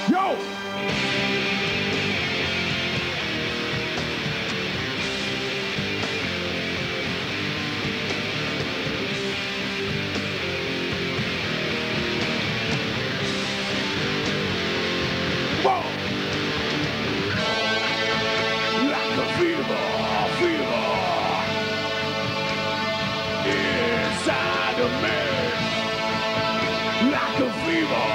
Yo! Whoa! Like a fever inside of me. Like a fever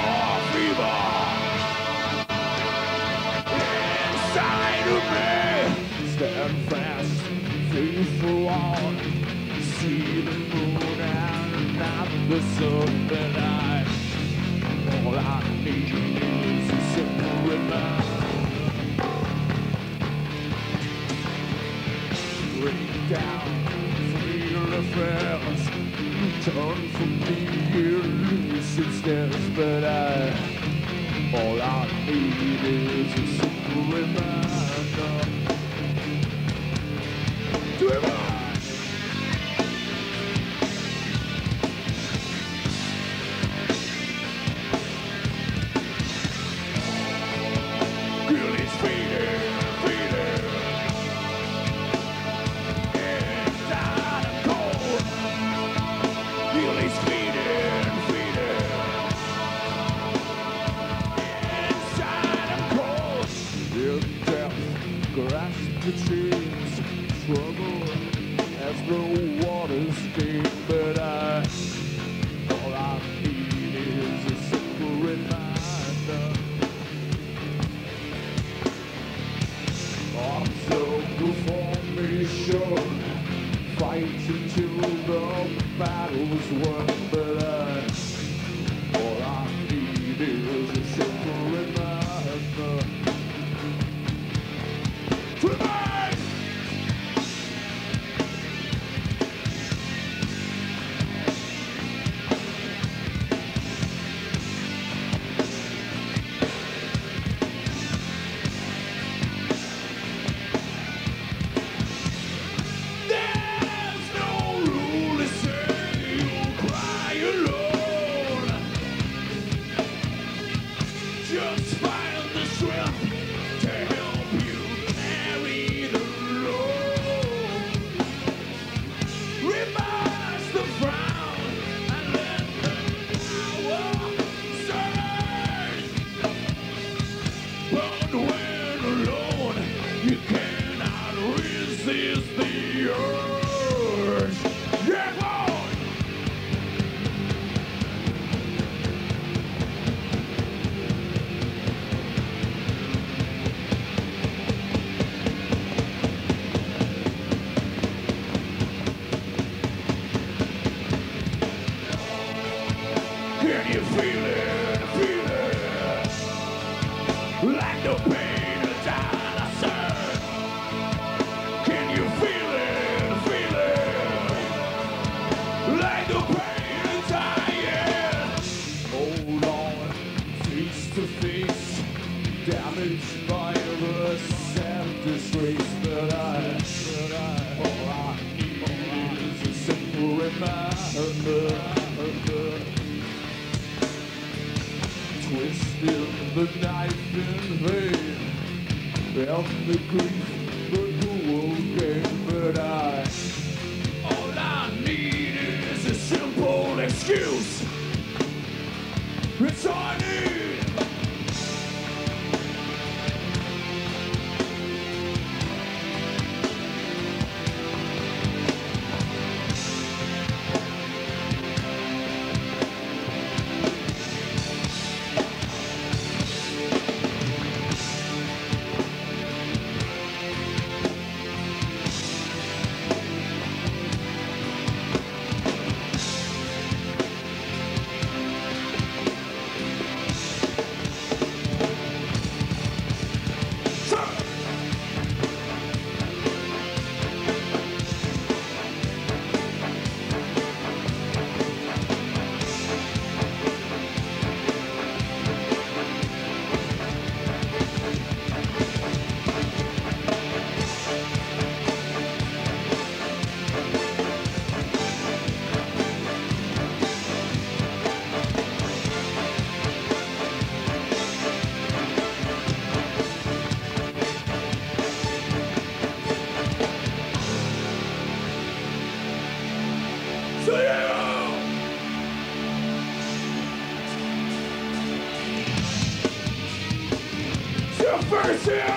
inside of me. Stand fast, faithful on. See the moon and not the sun that all I need is a simple reminder. Break down, feel affairs. Turn from me, elusive steps, but all I need is a simple reminder. Do it right. Girl, it's fading. Inside I'm cold. Girl, it's fading. Inside I'm cold. In death, grasp the chains. Struggle as the waters stain. But all I need is a simple reminder. Observe formation, fight until the battle's won, but all I need is a simple reminder. Tonight! There's no rule to say you'll cry alone. Just find the strength to help you carry the load. Reverse the frown and let the power surge. But when alone, you cannot resist the urge. Yeah, boy! Can you feel it? Like the pain of dinosaurs. Can you feel it? Like the pain of dying. Hold on, face to face, damaged by the sad disgrace. But all I need is a simple reminder. Twisting the knife in vain, and the grief, but who will gain? But all I need is a simple excuse. It's all I need. your face here!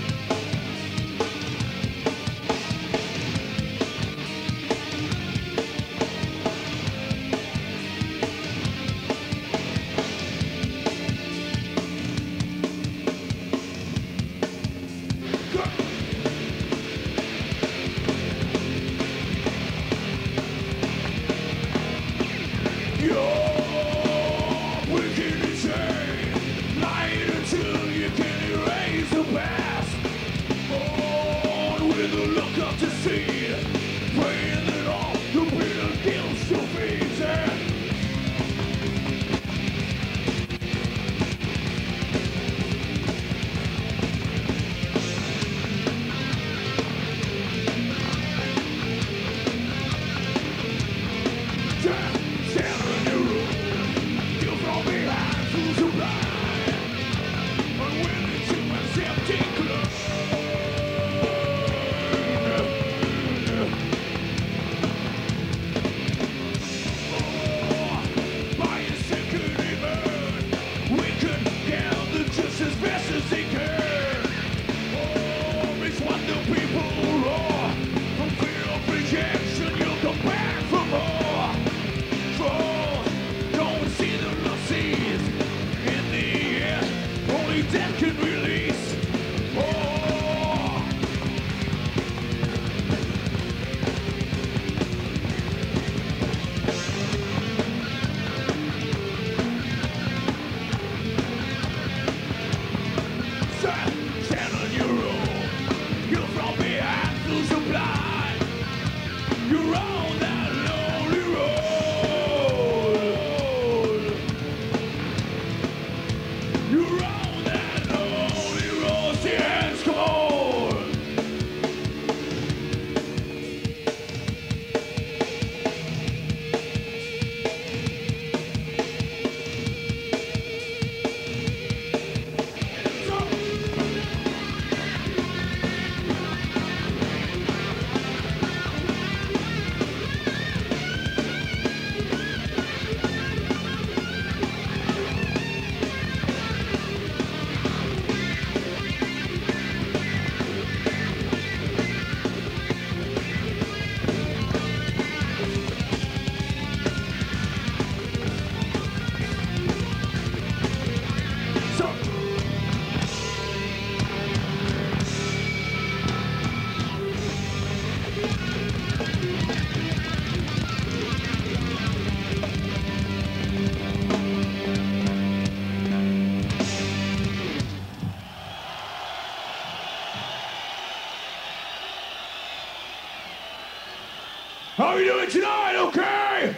How are you doing tonight, okay?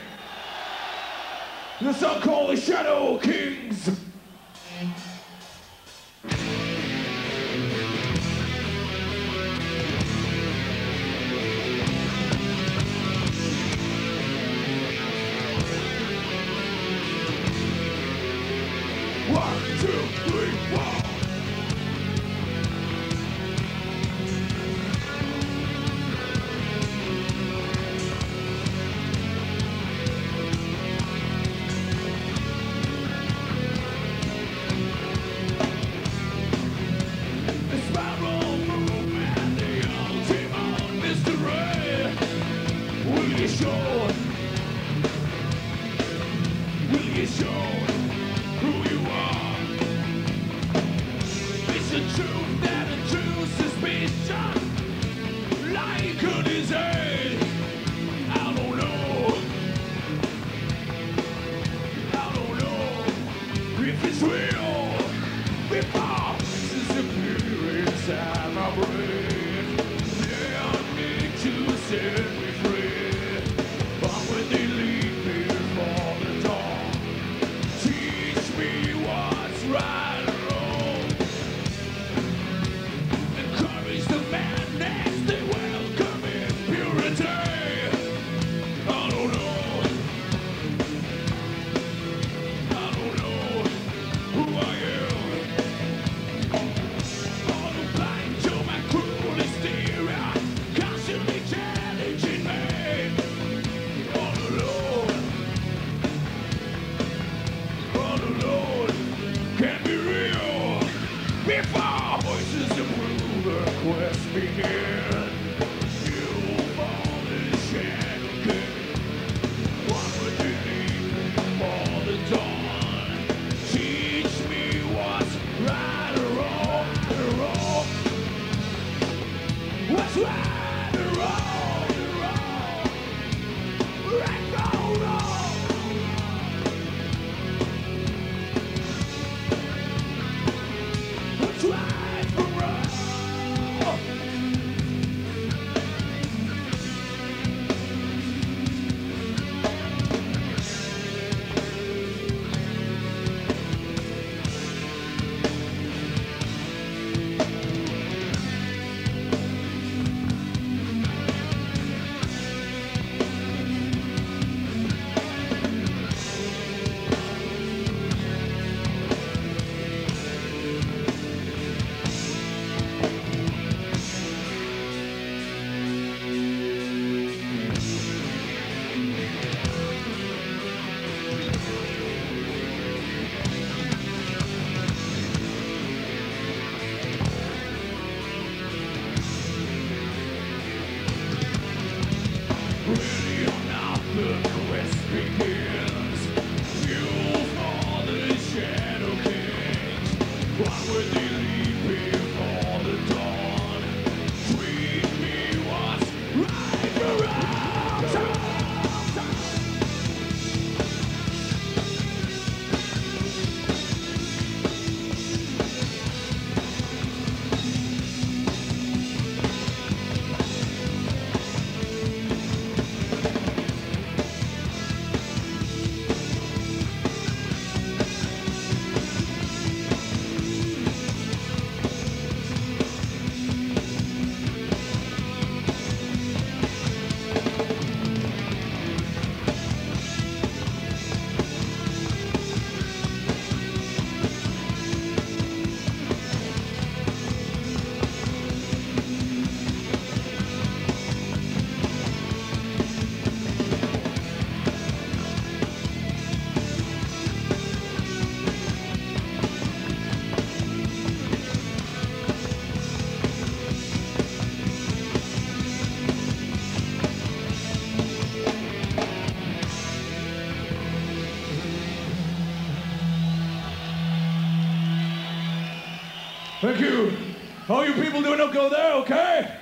The song called The Shadow Kings. One, two, three, four. Before to prove the quest begin. You fall the shadow king. What would you need before the dawn? Teach me what's right or wrong, What's right or wrong, right or wrong. What's right from wrong? Ready or not, the quest begins. Fuel for the Shadow Kings. What would they leave before the dawn? Treat me what's right or wrong. Thank you. All you people doing okay there, okay?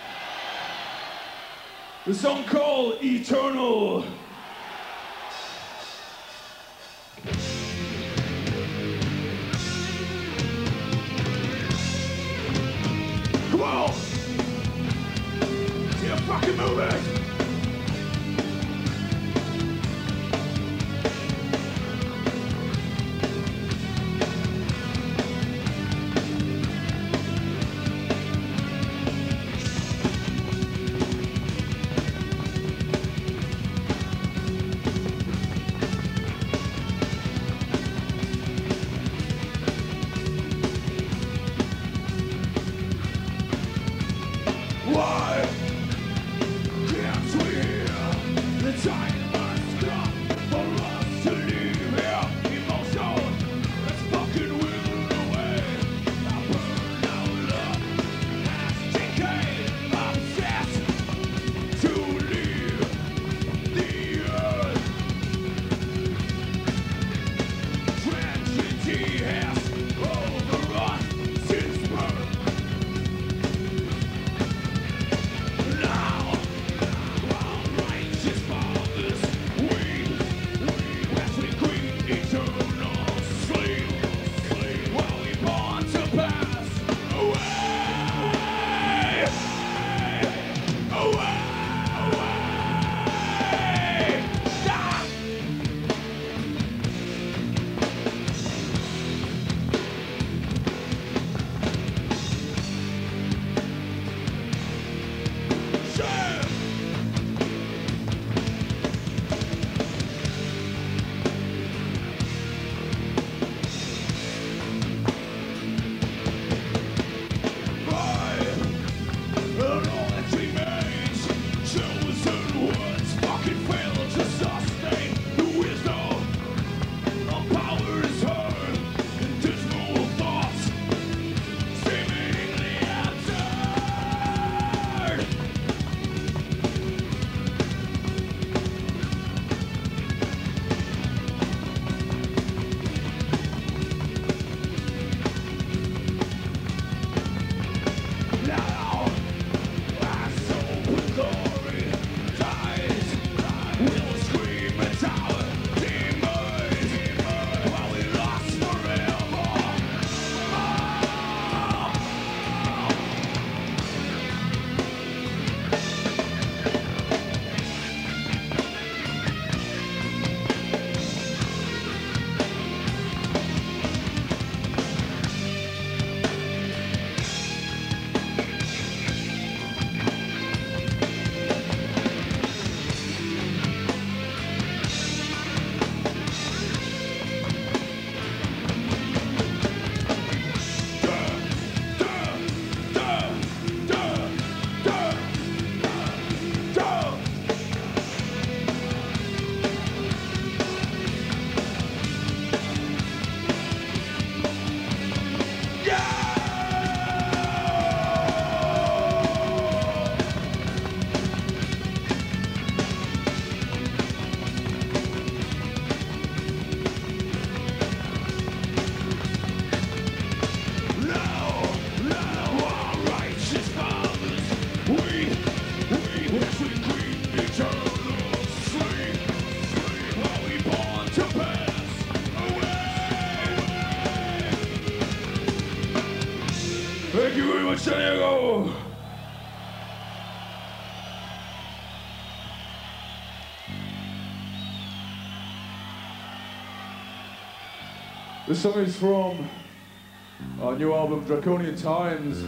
The song called Eternal. Come on! Get fucking moving! Why can't Thank you very much, San Diego. This song is from our new album, Draconian Times.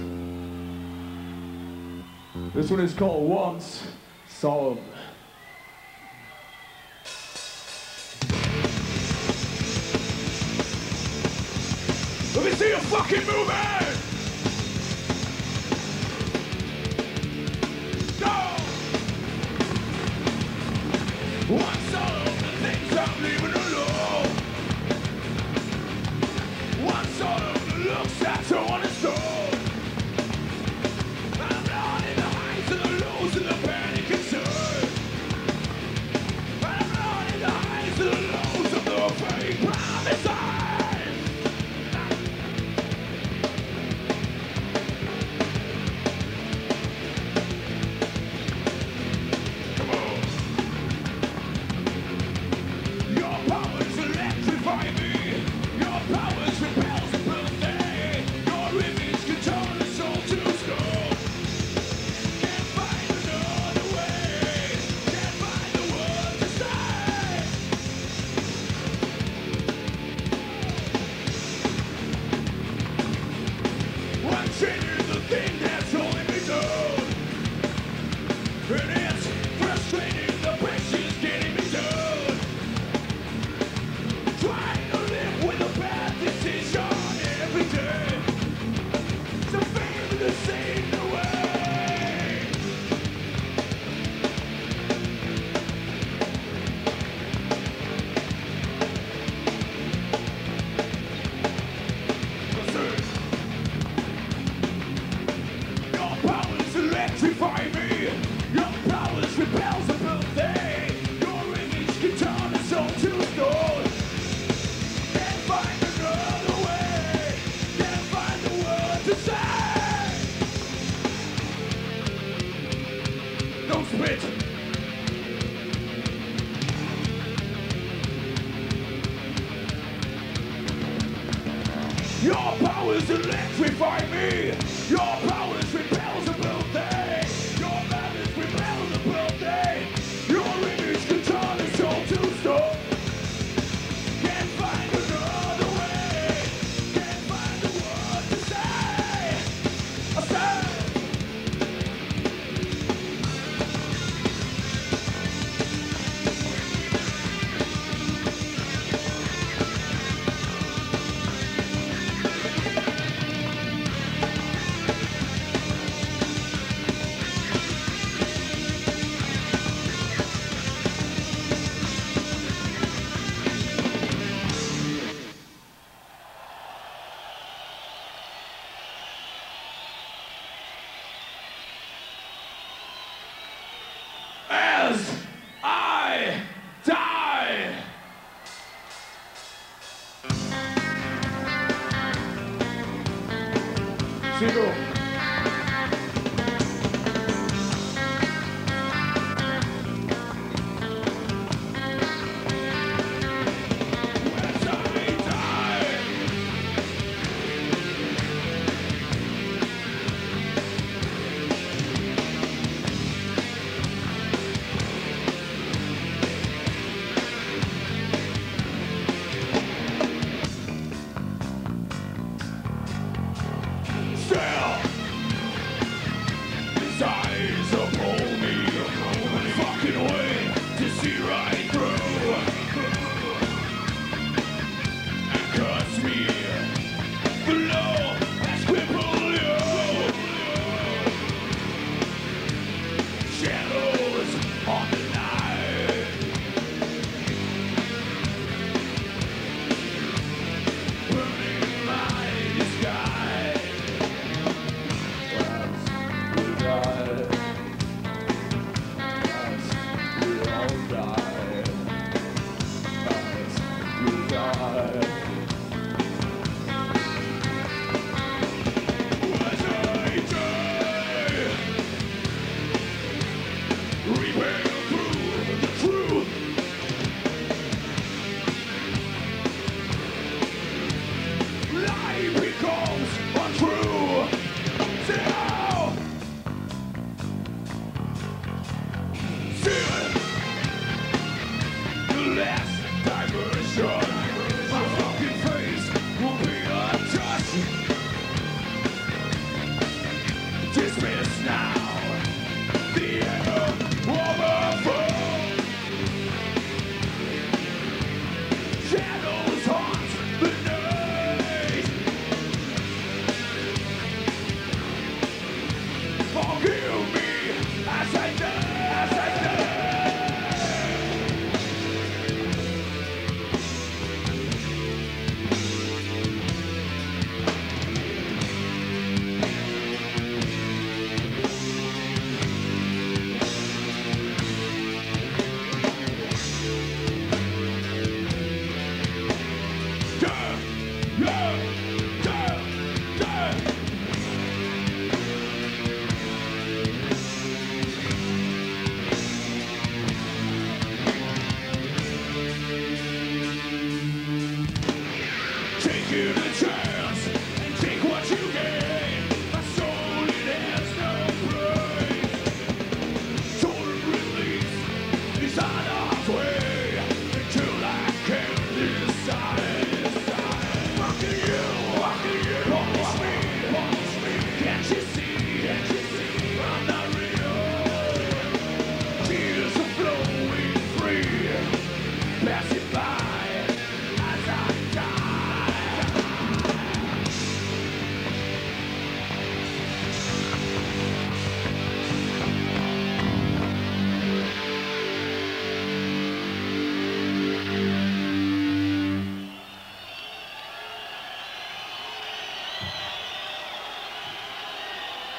This one is called Once Solemn. Let me see you fucking moving! Go! Once solemn, the things I'm leaving alone. Once solemn, the looks that someone is told. I'm not in the highs and the lows and the panic and surge. I'm not in the highs and the lows of the fake promise eyes. Come on. Your powers electrify me. Your powers repels the birthday. Your image can turn the soul to stone. Can't find another way. Can't find the word to say. One chain is the thing that's holding me down. And it's frustrating, the pressure's getting me down. Trying to live with a bad decision every day. So failing to see the way. Listen. Your powers electrify me. Your powers repels the birthday. Your image can turn the soul to stone. Can't find another way. Can't find the word to say. Don't spit. Your powers electrify me. Your powers repels the birthday. Your powers repel the birthday. Your image can turn the soul to stone. Can't find another way. Can't find the word to say. I say. As I die. Sigo. As I die. Still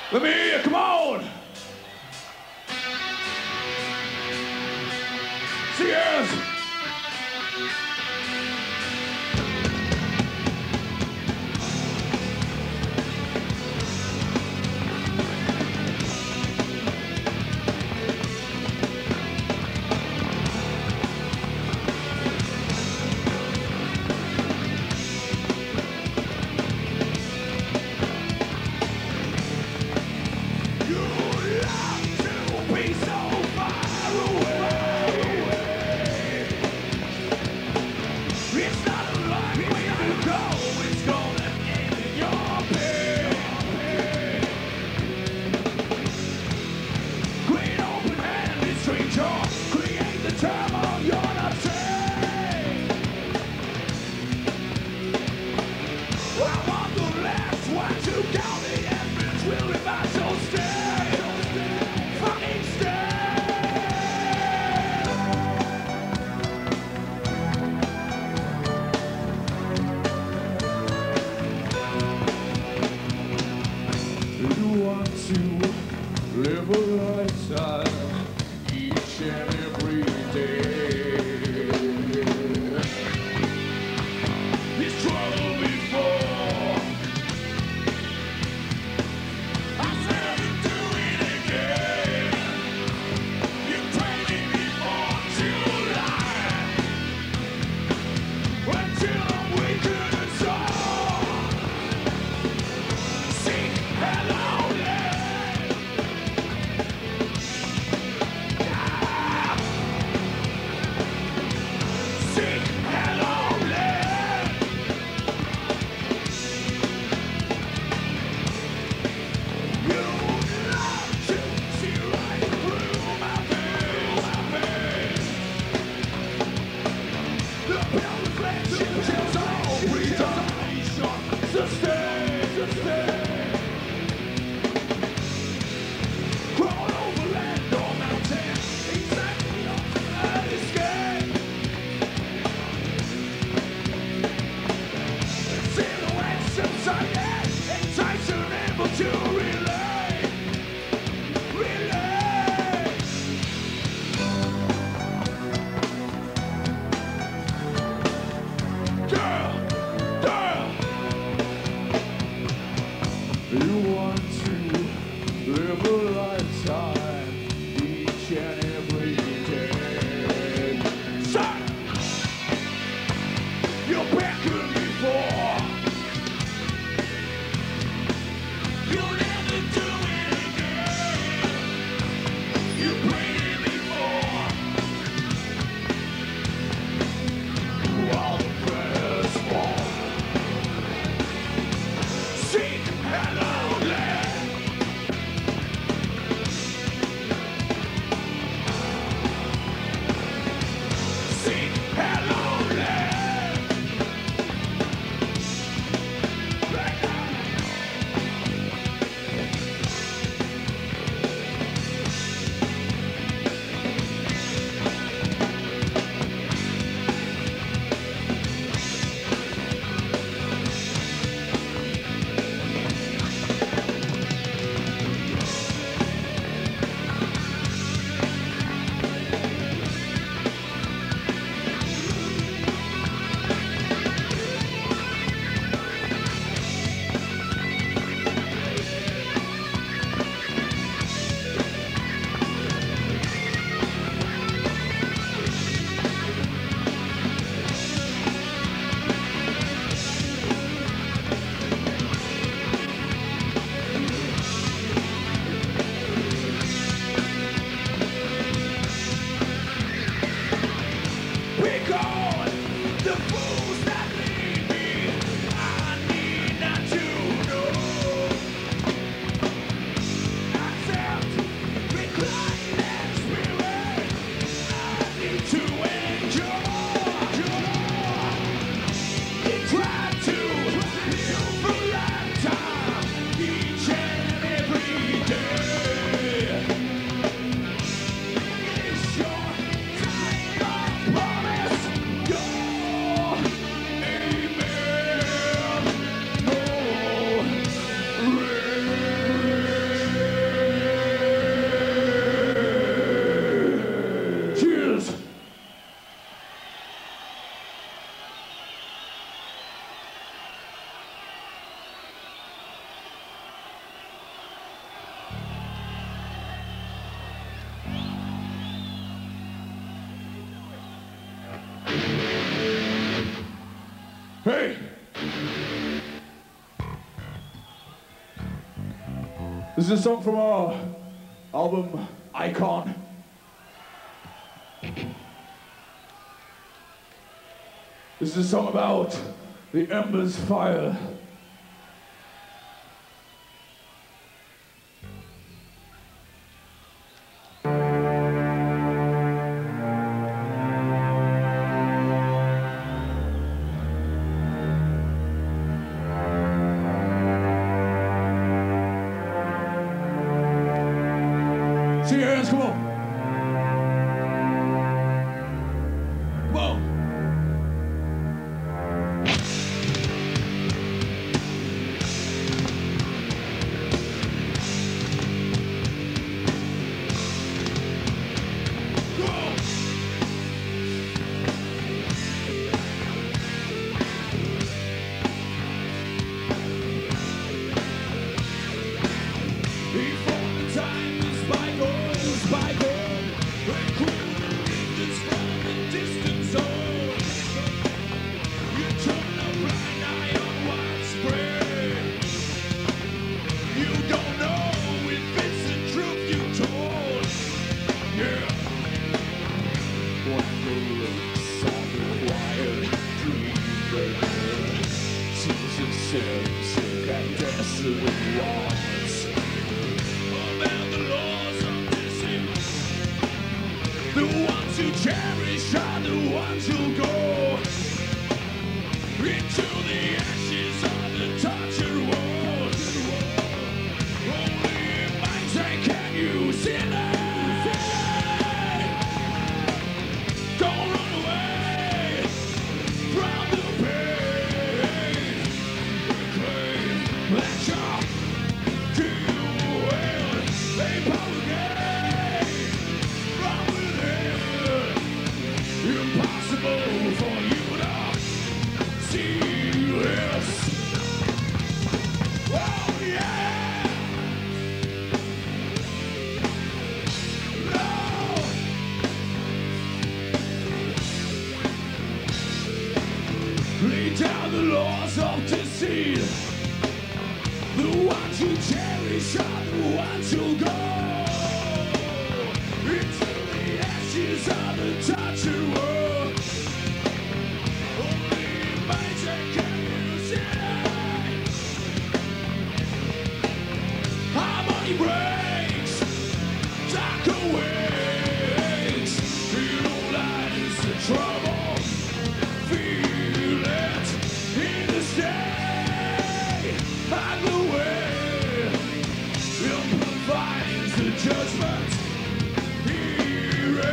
Let me hear you, come on! Cheers! Live a lifetime each and every day. This trouble before, I said I'd do it again. You told me before July, until I'm weaker than sore. Sick and lonely. You want to live a lifetime each and every day. Son, you're beckoned before. You'll never This is a song from our album, Icon. This is a song about the embers fire. See your hands, come on. Whoa. The ones you cherish are the ones who'll go into the ashes of the tortured world. Only in mindset can you see that. Don't run away from the pain. Reclaim that you're doing a power game from within. Impossible for you to see this. Oh yeah. No. Lay down the laws of deceit. The ones you cherish are the ones who'll go into the ashes of the tortured world. Only in mindset can you see it. Harmony breaks, dark awakes. Feel lies the trouble. Feel it in the state of the way. Amplifies the judgment. Hear it.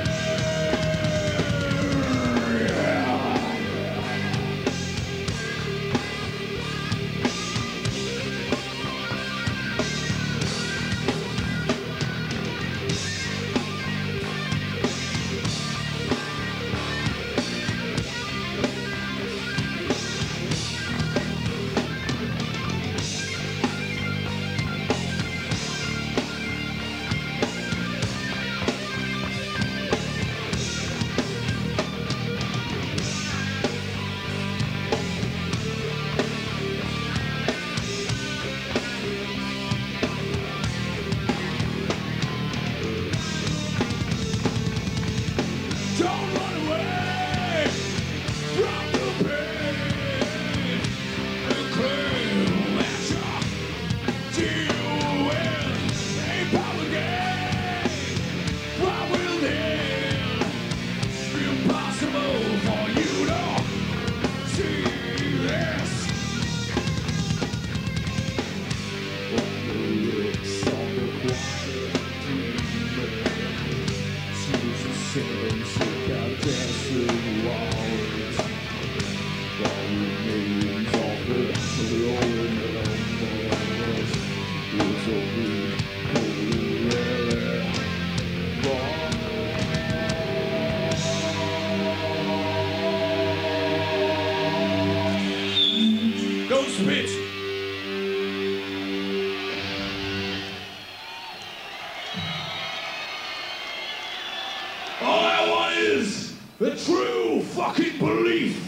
Don't run away from the pain. Claim that you're doing a power game from within. Impossible for you to see this. On the lips of the quiet dreamer, tears and sins look out dancing walls. While remains of the old memories is only Go spit! All I want is the true fucking belief.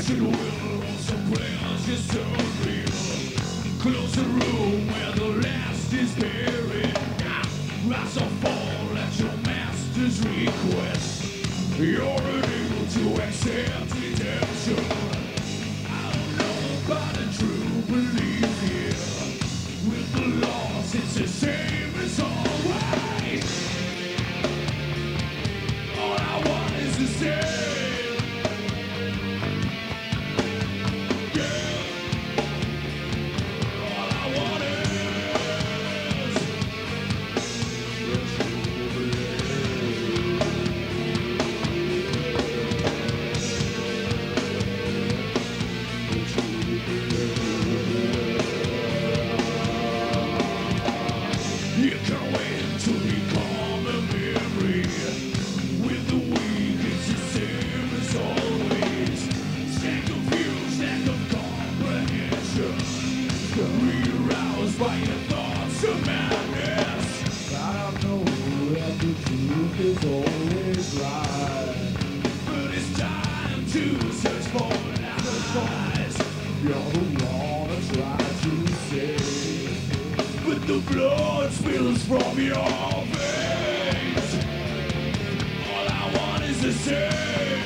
it will also play us history. Close the room where the last is buried. Rise or fall at your master's request. You're unable to accept redemption. I don't know about a true belief here. With the loss, it's the same as always. All I want is the same. Yeah. All I want is you can wait to become a memory. With the weak, it's the same as always. Stand confused, lack of comprehension. Re-aroused by your thoughts of madness. I know that the truth is always right, but it's time to search for lies. You're the one I try to save, but the blood spills from your veins. All I want is the same.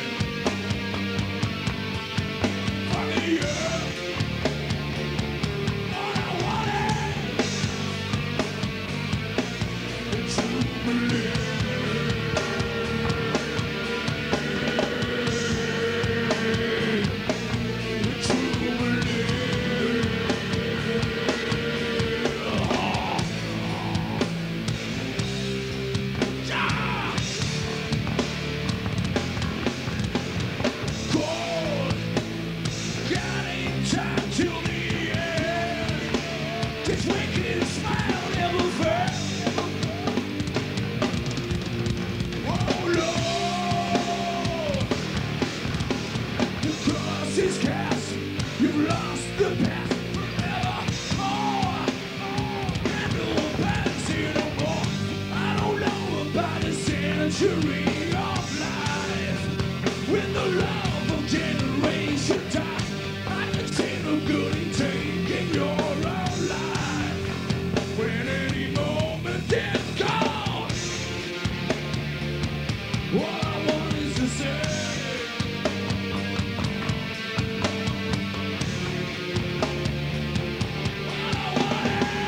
Fucking yeah. All I want is to believe. To believe. Cold, getting time till the end. This wicked smile never fell. Oh Lord, the cross is cast. You've lost the past forevermore. And no fantasy no more. I don't know about a century of life. When the love of generation die, I can see no good in taking your own life. When any moment death comes, all I want is to say. All I want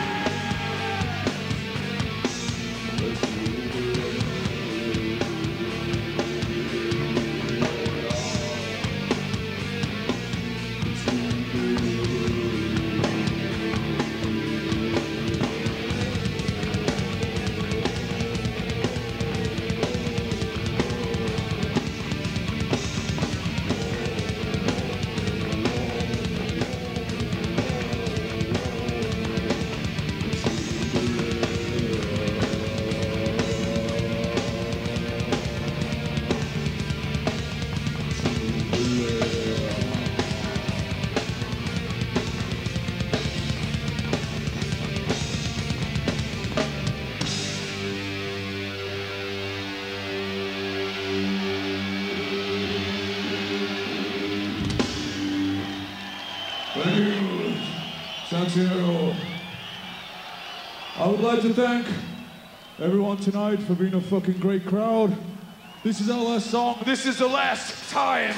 Thank you, Santiago. I would like to thank everyone tonight for being a fucking great crowd. This is our last song. This is the last time.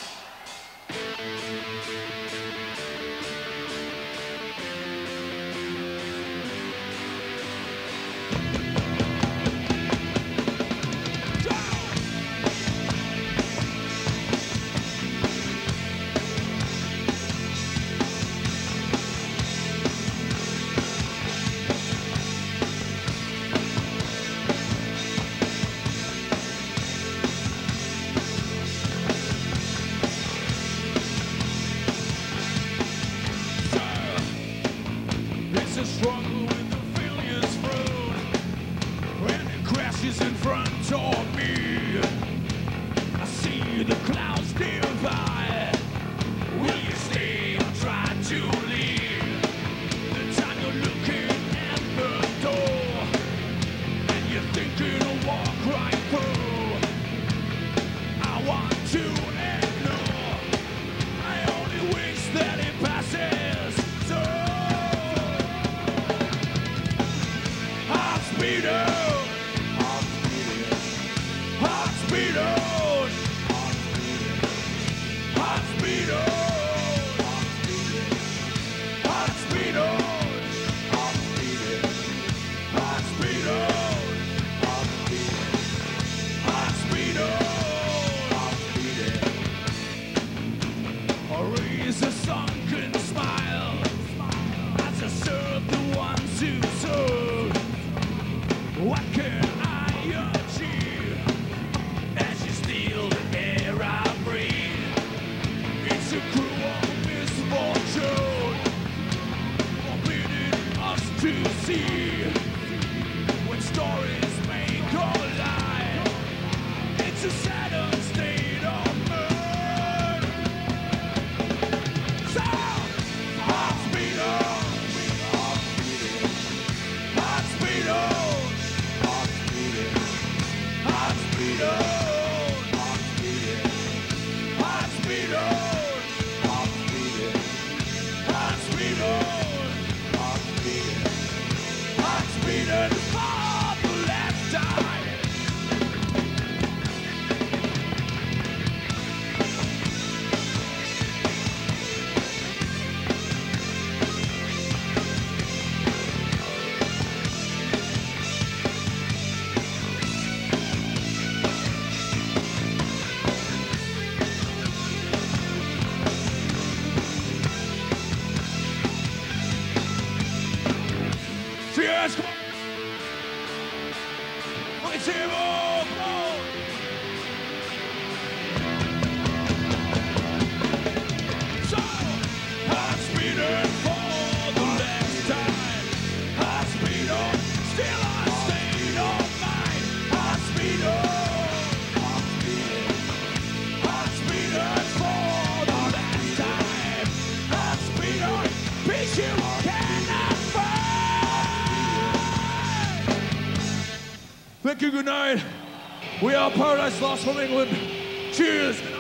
It's a struggle with the failures road, and it crashes in front of me. I see the clouds nearby. Will you stay or try to leave? The time you're looking at the door, and you're thinking of walk right through. I want to ignore. I Thank you, good night. We are Paradise Lost from England. Cheers.